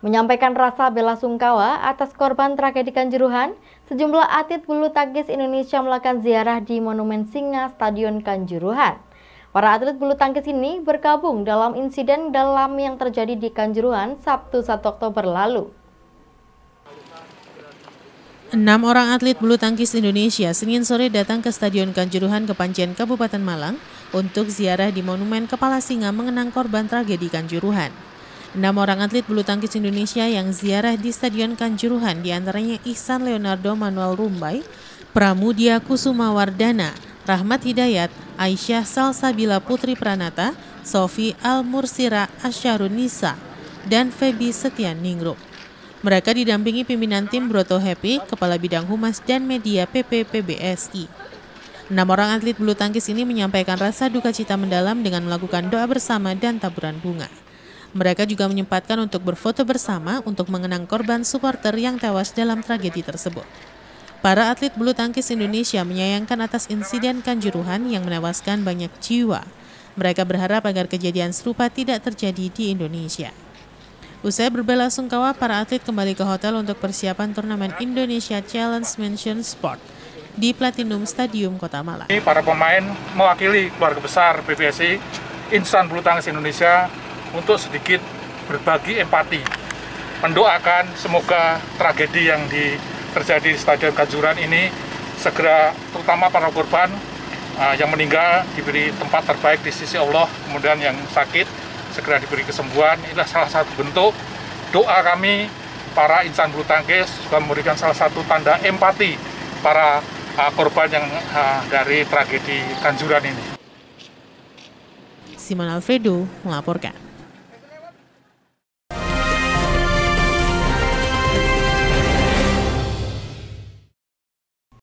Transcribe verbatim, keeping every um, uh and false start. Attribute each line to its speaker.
Speaker 1: Menyampaikan rasa bela sungkawa atas korban tragedi Kanjuruhan, sejumlah atlet bulu tangkis Indonesia melakukan ziarah di Monumen Singa Stadion Kanjuruhan. Para atlet bulu tangkis ini bergabung dalam insiden dalam yang terjadi di Kanjuruhan Sabtu satu Oktober lalu.
Speaker 2: Enam orang atlet bulu tangkis Indonesia Senin sore datang ke Stadion Kanjuruhan Kepancen, Kabupaten Malang untuk ziarah di Monumen Kepala Singa mengenang korban tragedi Kanjuruhan. Enam orang atlet bulu tangkis Indonesia yang ziarah di Stadion Kanjuruhan diantaranya Ihsan Leonardo Manuel Rumbai, Pramudia Kusumawardana, Rahmat Hidayat, Aisyah Salsabila Putri Pranata, Sofi Al-Mursira Asyarunisa, dan Feby Setian Ningrum. Mereka didampingi pimpinan tim Broto Happy, Kepala Bidang Humas dan Media P P P B S I. Enam orang atlet bulu tangkis ini menyampaikan rasa duka cita mendalam dengan melakukan doa bersama dan taburan bunga. Mereka juga menyempatkan untuk berfoto bersama untuk mengenang korban supporter yang tewas dalam tragedi tersebut. Para atlet bulu tangkis Indonesia menyayangkan atas insiden Kanjuruhan yang menewaskan banyak jiwa. Mereka berharap agar kejadian serupa tidak terjadi di Indonesia. Usai berbela sungkawa, para atlet kembali ke hotel untuk persiapan turnamen Indonesia Challenge Mansion Sport di Platinum Stadium Kota Malang.
Speaker 3: Para pemain mewakili keluarga besar P B S I, insan bulu tangkis Indonesia, untuk sedikit berbagi empati, mendoakan semoga tragedi yang di, terjadi di Stadion Kanjuruhan ini segera, terutama para korban uh, yang meninggal, diberi tempat terbaik di sisi Allah, kemudian yang sakit segera diberi kesembuhan. Inilah salah satu bentuk doa kami para insan bulu tangkis, juga memberikan salah satu tanda empati para uh, korban yang uh, dari tragedi Kanjuruhan ini.
Speaker 2: Simon Alfredo melaporkan.